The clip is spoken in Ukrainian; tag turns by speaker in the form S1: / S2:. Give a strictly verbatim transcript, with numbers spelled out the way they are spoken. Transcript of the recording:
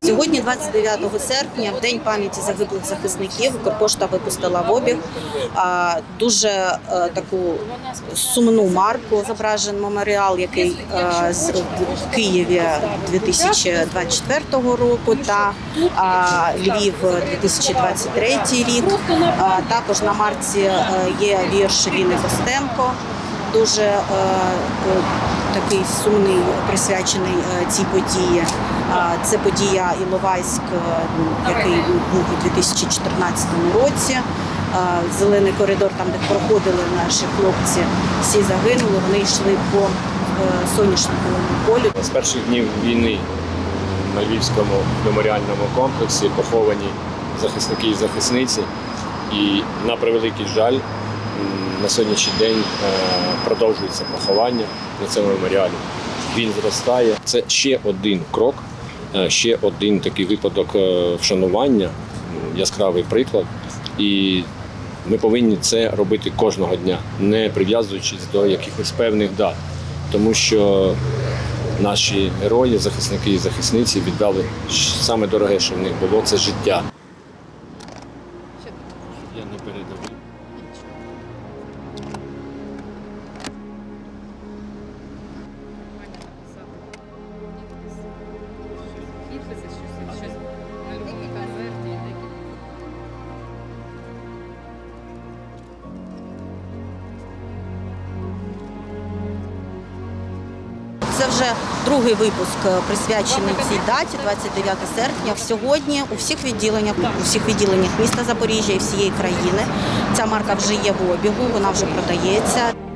S1: Сьогодні, двадцять дев'ятого серпня, в День пам'яті загиблих захисників, Укрпошта випустила в обіг дуже таку сумну марку. Зображений меморіал, який в Києві дві тисячі двадцять четвертого року та Львів дві тисячі двадцять третій рік. Також на марці є вірш Ліни Костенко, дуже е, такий сумний, присвячений е, цій події. Е, це подія Іловайськ, який був у дві тисячі чотирнадцятому році. Е, Зелений коридор, там де проходили наші хлопці, всі загинули, вони йшли по е, соняшниковому полю.
S2: З перших днів війни на Львівському меморіальному комплексі поховані захисники і захисниці. І на превеликий жаль, на сьогоднішній день продовжується поховання на цьому меморіалі. Він зростає. Це ще один крок, ще один такий випадок вшанування, яскравий приклад. І ми повинні це робити кожного дня, не прив'язуючись до якихось певних дат. Тому що наші герої, захисники і захисниці віддали саме дороге, що в них було, це життя. Я не передав.
S1: Це вже другий випуск, присвячений цій даті, двадцять дев'яте серпня. Сьогодні у всіх відділеннях, у всіх відділеннях міста Запоріжжя і всієї країни ця марка вже є в обігу, вона вже продається.